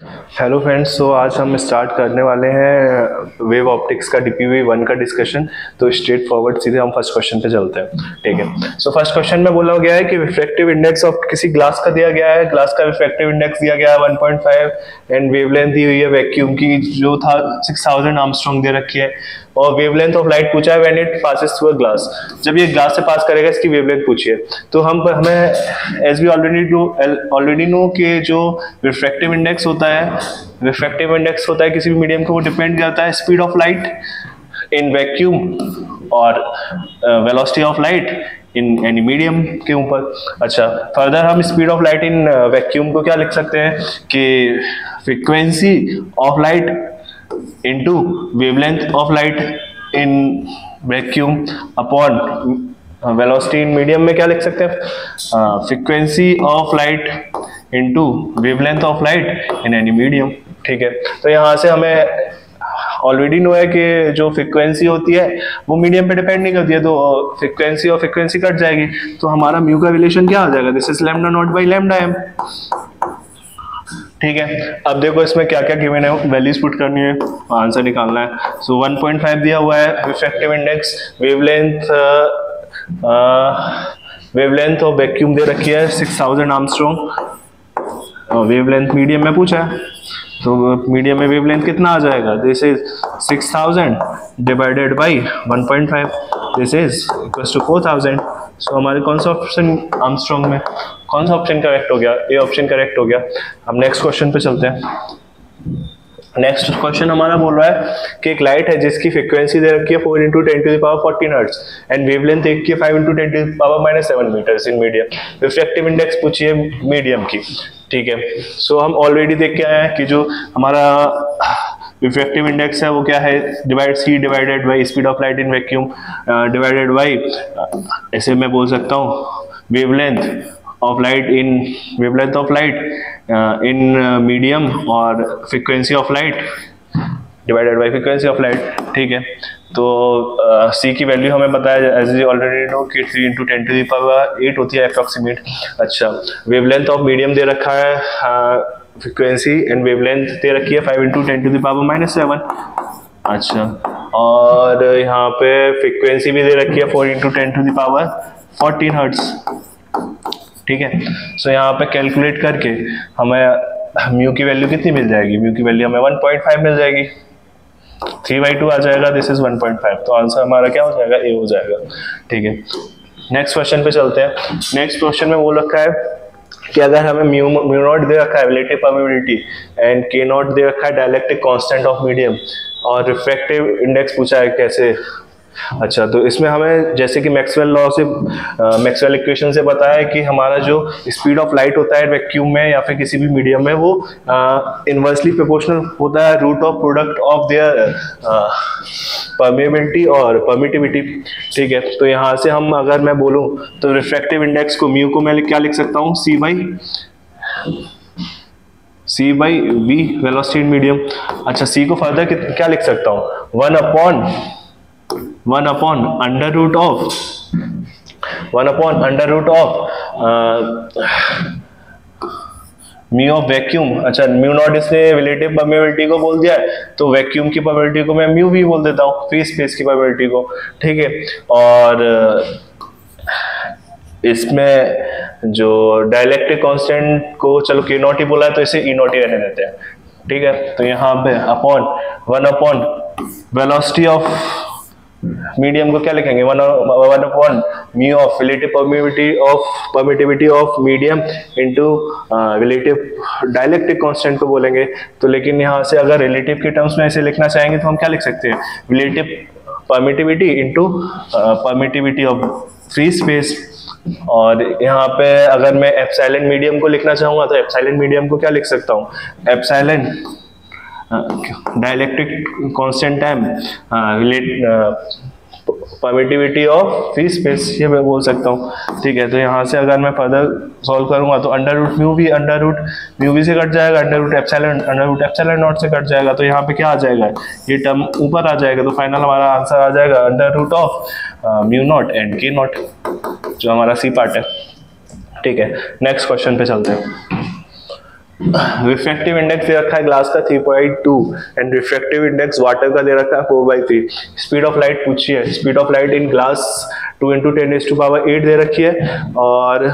Hello friends, सो आज हम start करने वाले हैं वेव ऑप्टिक्स का DPV1 का डिस्कशन। तो स्ट्रेट फॉरवर्ड सीधे हम फर्स्ट क्वेश्चन पे चलते हैं। ठीक है, सो फर्स्ट क्वेश्चन में बोला गया है कि रिफ्रैक्टिव इंडेक्स ऑफ किसी ग्लास का दिया गया है, ग्लास का रिफ्रैक्टिव इंडेक्स दिया गया है 1.5 एंड वेवलेंथ दी हुई है वैक्यूम की जो था 6000 आर्मस्ट्रॉन्ग दे रखी है, और वेवलेंथ ऑफ लाइट पूछा है when it passes through a glass. जब ये ग्लास से पास करेगा इसकी वेवलेंथ पूछिए। तो हमें एज वी ऑलरेडी नो कि जो रिफ्रैक्टिव इंडेक्स होता है किसी भी मीडियम को, वो डिपेंड करता है speed of light in vacuum और velocity of light in any medium के ऊपर। अच्छा, फर्दर हम speed of light in vacuum को क्या लिख सकते हैं कि frequency of light into wavelength of light in vacuum upon velocity in medium में क्या लिख सकते हैं, frequency of light into wavelength of light in any medium। ठीक है, तो यहाँ से हमें ऑलरेडी नो है कि जो फ्रीक्वेंसी होती है वो मीडियम पे डिपेंड नहीं करती है, तो फ्रीक्वेंसी और फ्रीक्वेंसी कट जाएगी, तो हमारा म्यू का रिलेशन क्या आ जाएगा, this is lambda not by lambda m. ठीक है, अब देखो इसमें क्या क्या गिवन है, वैल्यूज पुट करनी है, आंसर निकालना है। सो 1.5 दिया हुआ है refractive index, wavelength of vacuum दे रखी है 6000 आर्मस्ट्रॉन्ग, वेवलेंथ मीडियम में पूछा है, तो मीडियम में वेवलेंथ कितना आ जाएगा, this is 6000 divided by 1.5, this is equals to 4000। So हमारे कौन सा ऑप्शन आर्मस्ट्रॉन्ग में कौन सा ऑप्शन करेक्ट हो गया, ए ऑप्शन करेक्ट हो गया। अब नेक्स्ट क्वेश्चन पे चलते हैं। नेक्स्ट क्वेश्चन हमारा बोल रहा है कि एक लाइट है जिसकी फ्रीक्वेंसी दे रखी है 4 × 10⁻14 हर्ट्ज एंड वेवलेंथ एक की 5 × 10⁻⁻7 metres in medium. Refractive index पूछिए मीडियम की। ठीक है, सो हम ऑलरेडी देख के आए हैं कि जो हमारा रिफ्रैक्टिव इंडेक्स है वो क्या है, C divided by speed of light in vacuum divided by, ऐसे मैं बोल सकता हूँ wavelength of light in medium और frequency of light divided by frequency of light. ठीक है, तो C की वैल्यू हमें बताया एज यू ऑलरेडी नो कि 3 × 10⁸ होती है अप्रॉक्सीमेट। अच्छा, वेवलेंथ ऑफ मीडियम दे रखा है, फ्रीक्वेंसी एंड वेवलेंथ दे रखी है 5 × 10⁻⁻7। अच्छा, और यहाँ पे फ्रीक्वेंसी भी दे रखी है 4 × 10⁻14 हर्ट्ज। ठीक है, सो यहाँ पे कैलकुलेट करके हमें म्यू की वैल्यू कितनी मिल जाएगी, म्यू की वैल्यू हमें 1.5 मिल जाएगी, 3/2 आ जाएगा, दिस इज 1.5, तो आंसर हमारा क्या हो जाएगा, ए हो जाएगा। ठीक है, नेक्स्ट क्वेश्चन पे चलते हैं। नेक्स्ट क्वेश्चन में वो रखा है कि अगर हमें म्यू नॉट दे रखा है relative permeability and K not दे रखा है डायलेक्ट्रिक कांस्टेंट ऑफ मीडियम, और रिफ्रैक्टिव इंडेक्स पूछा है कैसे। अच्छा, तो इसमें हमें जैसे कि मैक्सवेल इक्वेशन से पता है कि हमारा जो स्पीड ऑफ लाइट होता है वैक्यूम में या फिर किसी भी मीडियम में, वो इनवर्सली प्रोपोर्शनल होता है root of product of their permeability और परमिटिविटी। ठीक है, तो यहाँ से हम अगर मैं बोलूँ तो रिफ्रैक्टिव इंडेक्स को म्यू को मैं क्या लिख सकता हूँ, C बाई V वेलोसिटी इन मीडियम। अच्छा, C को फर्दर क्या लिख सकता हूँ, 1 upon under root of mu of vacuum. अच्छा, म्यू नॉट इसने रिलेटिव परमेबिलिटी को बोल दिया है, तो वैक्यूम की परमेबिलिटी को मैं म्यू भी बोल देता हूँ, फ्री स्पेस की परमेबिलिटी को। ठीक है, और इसमें जो डायलेक्ट्रिक कांस्टेंट को चलो के नॉट ही बोला है तो इसे ई नॉट ही रहने देते हैं। ठीक है, तो यहाँ पे one upon velocity of medium को क्या लिखेंगे, 1 upon mu of relative permittivity of medium into relative dielectric constant को बोलेंगे। तो लेकिन यहाँ से अगर रिलेटिव के टर्म्स में ऐसे लिखना चाहेंगे तो हम क्या लिख सकते हैं, relative permittivity into permittivity of free space. और यहाँ पे अगर मैं एप्सिलॉन मीडियम को लिखना चाहूंगा तो एप्सिलॉन मीडियम को क्या लिख सकता हूँ, epsilon dielectric constant time permittivity of free space, ये मैं बोल सकता हूँ। ठीक है, तो यहाँ से अगर मैं फर्दर सॉल्व करूंगा तो अंडर रूट म्यू भी से कट जाएगा, अंडर रूट एप्सिलॉन नॉट से कट जाएगा, तो यहाँ पे क्या आ जाएगा, ये टर्म ऊपर आ जाएगा, तो फाइनल हमारा आंसर आ जाएगा under root of mu not and K not, जो हमारा सी पार्ट है। ठीक है, नेक्स्ट क्वेश्चन पे चलते हैं। रिफ्रैक्टिव इंडेक्स दे रखा है ग्लास का 3.2 एंड रिफ्रैक्टिव इंडेक्स वाटर का दे रखा है 4/3। स्पीड ऑफ लाइट पूछी है, speed of light in glass 2 × 10⁸ दे रखी है और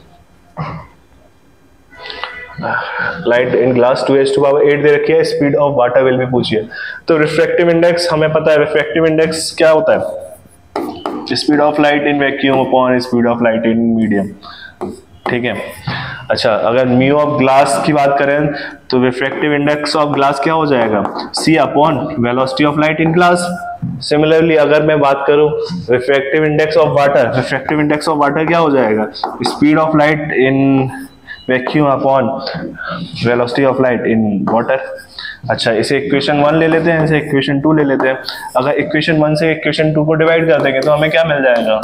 लाइट इन ग्लास 2⁸ दे रखी है, स्पीड ऑफ वाटर विल भी पूछी है। तो रिफ्रैक्टिव इंडेक्स हमें पता है, रिफ्रैक्टिव इंडेक्स क्या होता है, speed of light in vacuum upon speed of light in medium, ठीक है। अच्छा, अगर म्यू ऑफ ग्लास की बात करें तो रिफ्रैक्टिव इंडेक्स ऑफ ग्लास क्या हो जाएगा, c upon velocity of light in glass. Similarly अगर मैं बात करूं refractive index of water, refractive index of water क्या हो जाएगा, speed of light in vacuum upon velocity of light in water. अच्छा, इसे इक्वेशन 1 ले लेते हैं, इसे इक्वेशन 2 ले लेते हैं। अगर इक्वेशन 1 से इक्वेशन 2 को डिवाइड कर देंगे तो हमें क्या मिल जाएगा,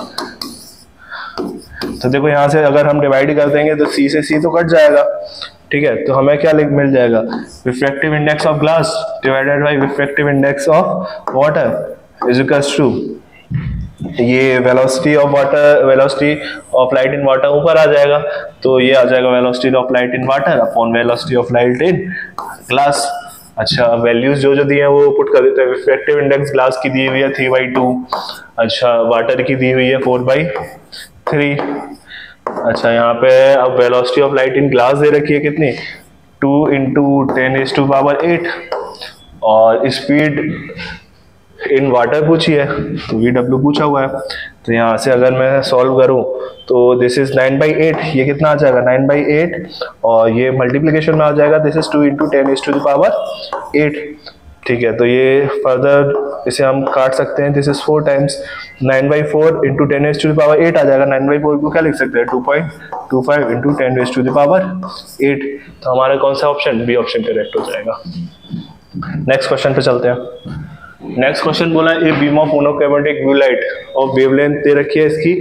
तो देखो यहाँ से अगर हम डिवाइड कर देंगे तो c से c तो कट जाएगा, ठीक है। तो हमें क्या मिल जाएगा, refractive index of glass divided by refractive index of water is equals to, ये velocity of water, velocity of light in water ऊपर आ जाएगा, तो ये आ जाएगा velocity of light in water upon velocity of light in glass. अच्छा, values जो दिए हैं वो पुट कर देते हैं। रिफ्रैक्टिव इंडेक्स ग्लास की दी हुई है 3/2, अच्छा वाटर की दी हुई है 4/3। अच्छा, यहाँ पे अब velocity of light in glass दे रखी है कितनी, 2 × 10⁸, और स्पीड इन वाटर पूछी है तो VW पूछा हुआ है। तो यहाँ से अगर मैं सॉल्व करूँ तो दिस इज 9/8, ये कितना आ जाएगा 9/8, और ये मल्टीप्लिकेशन में आ जाएगा, दिस इज 2 × 10⁸, ठीक है। तो ये फर्दर इसे हम काट सकते हैं, दिस इज 4 टाइम्स 9/4 × 10⁸ आ जाएगा। 9/4 को क्या लिख सकते हैं, 2.25 × 10⁸। तो हमारा कौन सा ऑप्शन, बी ऑप्शन करेक्ट हो जाएगा। नेक्स्ट क्वेश्चन पे चलते हैं। नेक्स्ट क्वेश्चन बोला a beam of monochromatic blue light और वेवलेंथ दे रखी है इसकी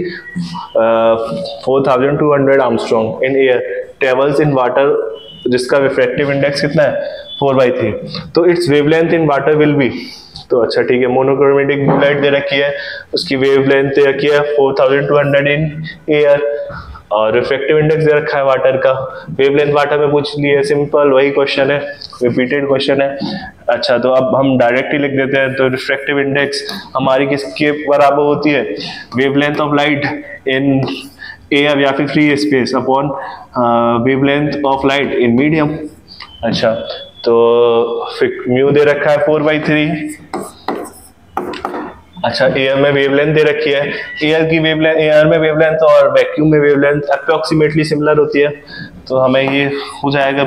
4200 Armstrong in air travels in water, जिसका रिफ्रैक्टिव इंडेक्स कितना है 4/3। तो its wavelength in water will be, तो अच्छा ठीक है, मोनोक्रोमेटिक ब्लू लाइट दे रखी है, उसकी वेवलेंथ दे रखी है 4200 इन एयर, और रिफ्रैक्टिव इंडेक्स दे रखा है वाटर का, वेवलेंथ वाटर में पूछ ली है, सिंपल वही क्वेश्चन है, रिपीटेड क्वेश्चन है। अच्छा, तो अब हम डायरेक्ट ही लिख देते हैं। तो रिफ्रैक्टिव इंडेक्स हमारी किसके बराबर होती है, wavelength of light in air या फिर free space upon wavelength of light in medium. अच्छा, तो म्यू दे रखा है 4/3। अच्छा, एयर में वेवलेंथ दे रखी है, एयर की वेवलेंथ, एयर में वेवलेंथ और वैक्यूम में वेवलेंथ अप्रोक्सीमेटली सिमिलर होती है, तो हमें ये हो जाएगा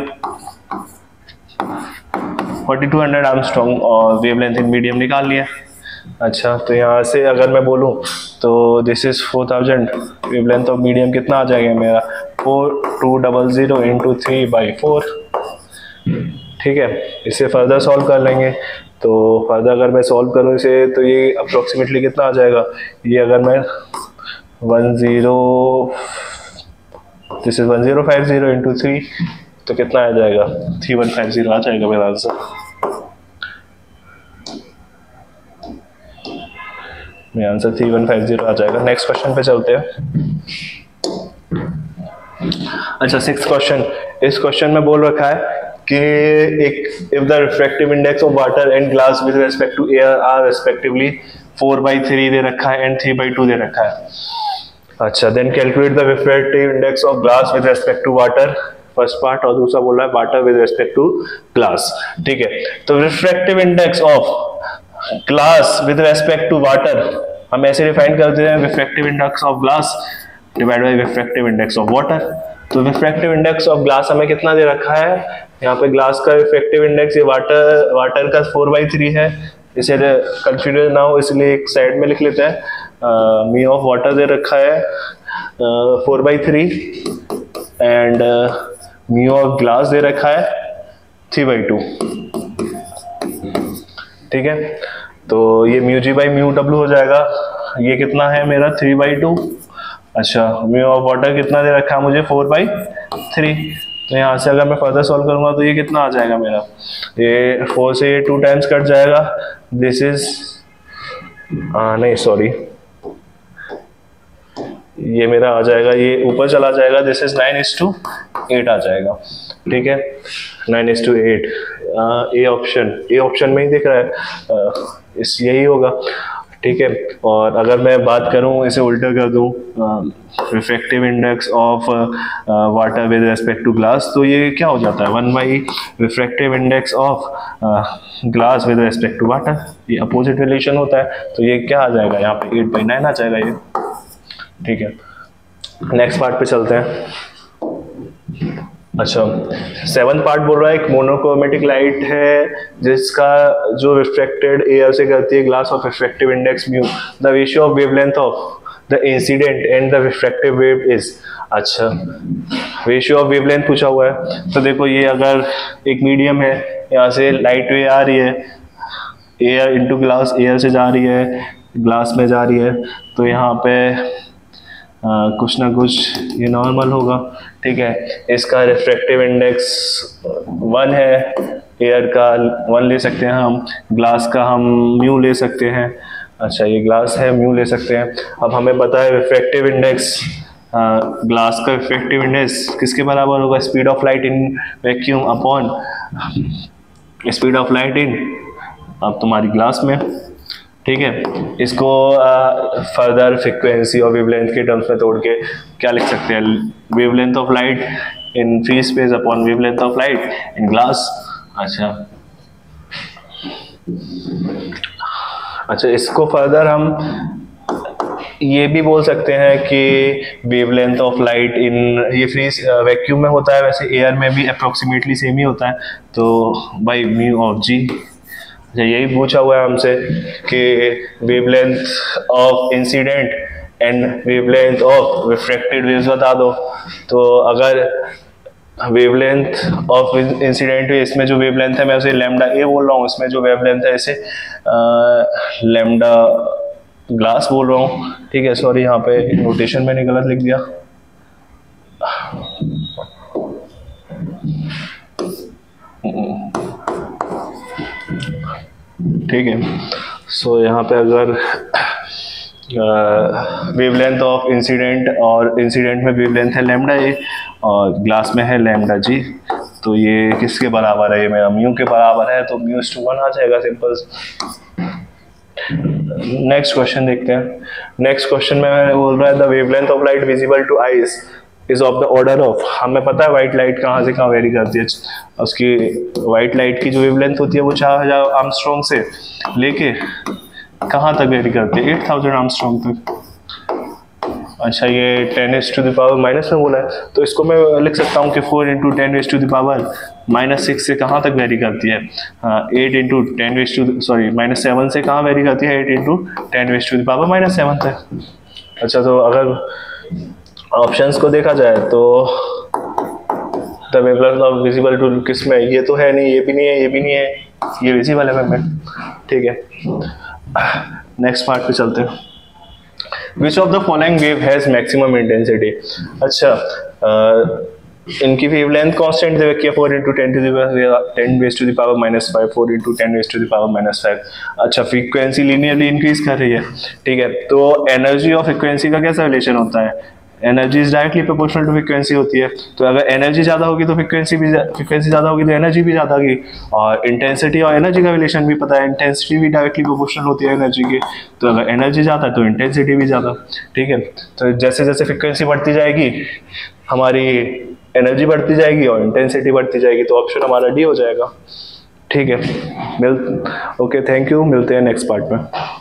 4200 आर्मस्ट्रॉन्ग और वेवलेंथ इन मीडियम निकाल लिया। अच्छा, तो यहाँ से अगर मैं बोलूँ तो this is 4000, wavelength of medium कितना आ जाएगा मेरा 4200 × 3/4, ठीक है। इसे फर्दर सॉल्व कर लेंगे, तो फर्दर अगर मैं सॉल्व करूँ इसे तो ये अप्रोक्सीमेटली कितना आ जाएगा, ये अगर मैं 1050 × 3 तो कितना आ जाएगा 3150 आ जाएगा मेरा आंसर। मेरा आंसर 3150 आ जाएगा। नेक्स्ट क्वेश्चन पे चलते हैं। अच्छा, 6th क्वेश्चन, इस क्वेश्चन में बोल रखा है कि एक if the refractive index of water and glass with respect to air are respectively 4/3 दे रखा है एंड 3/2 दे रखा है। अच्छा, then calculate the refractive index of glass with respect to water, first part, और दूसरा बोल रहा है water with respect to glass, ठीक है। तो refractive index of glass with respect to water हम ऐसे डिफाइन करते हैं, refractive index of glass divide by refractive index of water. तो रिफ्रैक्टिव इंडेक्स ऑफ ग्लास हमें कितना दे रखा है, यहाँ पे ग्लास का रिफ्रैक्टिव इंडेक्स, ये वाटर का 4/3 है, इसे कंफ्यूजन ना हो इसलिए एक साइड में लिख लेते हैं। म्यू ऑफ वाटर दे रखा है 4/3 एंड म्यू ऑफ ग्लास दे रखा है 3/2, ठीक है। तो ये mu G by mu W हो जाएगा, ये कितना है मेरा 3/2। अच्छा, म्यू ऑफ वाटर कितना दे रखा है मुझे 4/3, तो यहाँ से अगर मैं फर्दर सॉल्व करूंगा तो ये कितना आ जाएगा मेरा, ये 4 से ये 2 टाइम्स कट जाएगा, दिस इज नहीं सॉरी, ये मेरा आ जाएगा, ये ऊपर चला जाएगा, दिस इज 9:8 आ जाएगा। ठीक है, 9:8। ए ऑप्शन में ही दिख रहा है, इस यही होगा। ठीक है, और अगर मैं बात करूं, इसे उल्टा कर दूं, refractive index of water with respect to glass, तो ये क्या हो जाता है, 1 refractive index of glass with respect to water. ये अपोजिट रिलेशन होता है, तो ये क्या आ जाएगा यहाँ पे, 8/9 आ जाएगा ये। ठीक है, नेक्स्ट पार्ट पे चलते हैं। अच्छा, 7 पार्ट बोल रहा है, एक मोनोक्रोमेटिक लाइट है जिसका जो रिफ्लेक्टेड एयर से करती है glass of refractive index mu, the ratio of wavelength of the incident and the refractive wave is. अच्छा, रेशियो ऑफ वेवलेंथ पूछा हुआ है, तो देखो ये अगर एक मीडियम है, यहाँ से लाइट वे आ रही है, एयर इनटू ग्लास, एयर से जा रही है ग्लास में जा रही है, तो यहाँ पे कुछ ना कुछ ये नॉर्मल होगा। ठीक है, इसका रिफ्रैक्टिव इंडेक्स 1 है, एयर का 1 ले सकते हैं हम, ग्लास का हम म्यू ले सकते हैं। अच्छा, ये ग्लास है, म्यू ले सकते हैं। अब हमें पता है रिफ्रैक्टिव इंडेक्स, ग्लास का रिफ्रैक्टिव इंडेक्स किसके बराबर होगा, speed of light in vacuum upon speed of light in अब तुम्हारी ग्लास में। ठीक है, इसको फर्दर फ्रीक्वेंसी और वेवलेंथ के टर्म्स में तोड़ के क्या लिख सकते हैं, wavelength of light in free space upon wavelength of light in glass. अच्छा, इसको फर्दर हम ये भी बोल सकते हैं कि वेवलेंथ ऑफ लाइट इन, ये फ्री वैक्यूम में होता है, वैसे एयर में भी अप्रोक्सीमेटली सेम ही होता है, तो बाई म्यू ऑफ जी। यही पूछा हुआ है हमसे कि wavelength of incident and wavelength of refracted waves बता दो। तो अगर वेवलेंथ ऑफ इंसिडेंट है, इसमें जो वेवलेंथ है मैं उसे लैम्डा ए बोल रहा हूँ, इसमें जो वेवलेंथ है इसे लैम्डा ग्लास बोल रहा हूँ। ठीक है, सॉरी यहाँ पे नोटेशन मैंने गलत लिख दिया। ठीक है, सो यहाँ पे अगर वेवलेंथ ऑफ इंसिडेंट, और इंसिडेंट में वेवलेंथ है लैम्डा ए और ग्लास में है लैम्डा जी, तो ये किसके बराबर है, ये मेरा म्यू के बराबर है, तो μ/1 आ जाएगा, सिंपल। नेक्स्ट क्वेश्चन देखते हैं। नेक्स्ट क्वेश्चन में बोल रहा है the wavelength of light visible to eyes is of the order of, हमें पता है व्हाइट लाइट कहाँ से कहाँ वेरी करती है, उसकी व्हाइट लाइट की जो वेवलेंथ होती है वो 4000 आर्मस्ट्रॉन्ग से लेके कहाँ तक वेरी करती है, 8000 आर्मस्ट्रॉन्ग तक। अच्छा, ये 10⁻⁻ में बोला है, तो इसको मैं लिख सकता हूँ कि 4 × 10⁻⁻6 से कहाँ तक वेरी करती है, 7 से कहाँ वेरी करती है, 8 × 10⁻⁻7 तक। अच्छा, तो अगर ऑप्शंस को देखा जाए तो the wavelength of visible to किस में, ये तो है नहीं, ये भी नहीं है, ये भी नहीं है, ये विजिबल है मैं। ठीक है, नेक्स्ट पार्ट पे चलते हैं। Which of the following wave has maximum intensity? अच्छा, इनकी वेवलेंथ कांस्टेंट दे रखी है 4 × 10⁻⁻5, 4 × 10⁻⁻5। अच्छा, फ्रीक्वेंसी लीनियरली इंक्रीज कर रही है। ठीक है, तो एनर्जी और फ्रीक्वेंसी का कैसा रिलेशन होता है, energy is directly proportional to frequency होती है, तो अगर एनर्जी ज़्यादा होगी तो फ्रीक्वेंसी ज़्यादा होगी तो एनर्जी भी ज़्यादा होगी। और इंटेंसिटी और एनर्जी का रिलेशन भी पता है, इंटेंसिटी भी डायरेक्टली प्रोपोर्शनल होती है एनर्जी की, तो अगर एनर्जी ज़्यादा है तो इंटेंसिटी भी ज़्यादा। ठीक है, तो जैसे जैसे फ्रीक्वेंसी बढ़ती जाएगी हमारी एनर्जी बढ़ती जाएगी और इंटेंसिटी बढ़ती जाएगी, तो ऑप्शन हमारा डी हो जाएगा। ठीक है, ओके, थैंक यू, मिलते हैं नेक्स्ट पार्ट में।